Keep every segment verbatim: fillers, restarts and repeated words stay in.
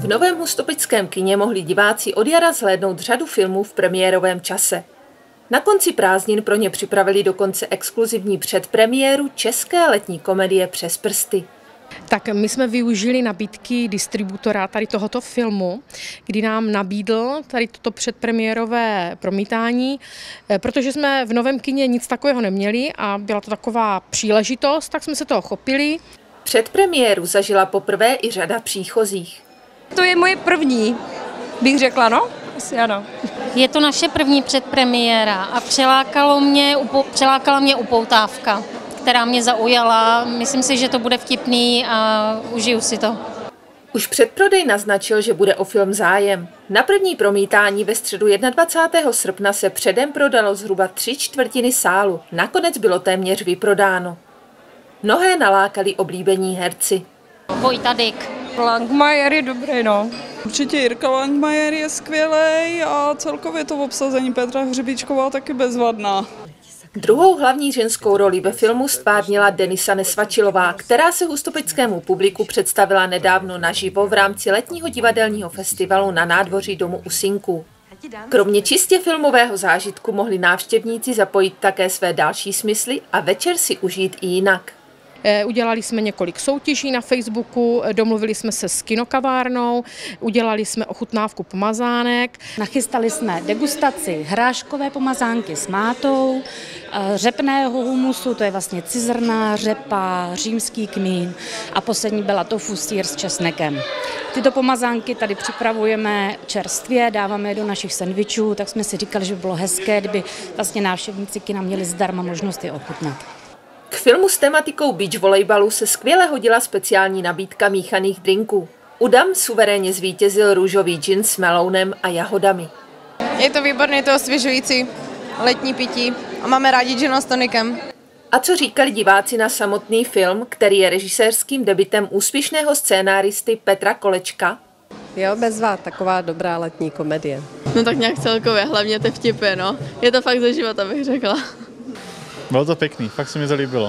V novém Hustopickém kině mohli diváci od jara zhlédnout řadu filmů v premiérovém čase. Na konci prázdnin pro ně připravili dokonce exkluzivní předpremiéru české letní komedie Přes prsty. Tak my jsme využili nabídky distributora tady tohoto filmu, kdy nám nabídl tady toto předpremiérové promítání, protože jsme v novém kině nic takového neměli a byla to taková příležitost, tak jsme se toho chopili. Předpremiéru zažila poprvé i řada příchozích. To je moje první, bych řekla, no? Asi ano. Je to naše první předpremiéra a přilákalo mě, přilákala mě upoutávka, která mě zaujala. Myslím si, že to bude vtipný a užiju si to. Už předprodej naznačil, že bude o film zájem. Na první promítání ve středu dvacátého prvního srpna se předem prodalo zhruba tři čtvrtiny sálu. Nakonec bylo téměř vyprodáno. Mnohé nalákali oblíbení herci. Vojta Dyk. Langmajer je dobrý, no. Určitě Jirka Langmajer je skvělej a celkově to obsazení Petra Hřebíčková taky bezvadná. Druhou hlavní ženskou roli ve filmu stvárnila Denisa Nesvačilová, která se hustopickému publiku představila nedávno naživo v rámci letního divadelního festivalu na nádvoří domu u Sinků. Kromě čistě filmového zážitku mohli návštěvníci zapojit také své další smysly a večer si užít i jinak. Udělali jsme několik soutěží na Facebooku, domluvili jsme se s kinokavárnou, udělali jsme ochutnávku pomazánek. Nachystali jsme degustaci hráškové pomazánky s mátou, řepného humusu, to je vlastně cizrna, řepa, římský kmín a poslední byla tofu sýr s česnekem. Tyto pomazánky tady připravujeme čerstvě, dáváme je do našich sendvičů, tak jsme si říkali, že by bylo hezké, kdyby vlastně návštěvníci kina měli zdarma možnost je ochutnat. K filmu s tematikou beach volejbalu se skvěle hodila speciální nabídka míchaných drinků. U dam suverénně zvítězil růžový gin s melounem a jahodami. Je to výborné, je to osvěžující letní pití a máme rádi gin s tonikem. A co říkali diváci na samotný film, který je režisérským debutem úspěšného scénáristy Petra Kolečka? Jo, bezva, taková dobrá letní komedie. No tak nějak celkově, hlavně ty vtipy, no. Je to fakt ze života, bych řekla. Bylo to pěkný, fakt se mi to líbilo.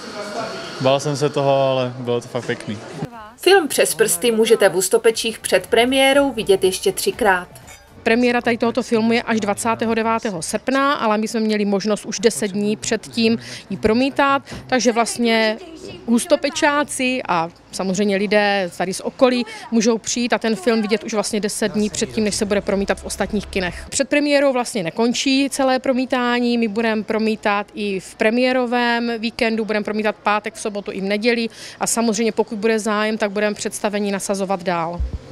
Bál jsem se toho, ale bylo to fakt pěkný. Film Přes prsty můžete v Hustopečích před premiérou vidět ještě třikrát. Premiéra tady tohoto filmu je až dvacátého devátého srpna, ale my jsme měli možnost už deset dní předtím ji promítat, takže vlastně hustopečáci a samozřejmě lidé tady z okolí můžou přijít a ten film vidět už vlastně deset dní předtím, než se bude promítat v ostatních kinech. Před premiérou vlastně nekončí celé promítání, my budeme promítat i v premiérovém víkendu, budeme promítat pátek, v sobotu i v neděli a samozřejmě pokud bude zájem, tak budeme představení nasazovat dál.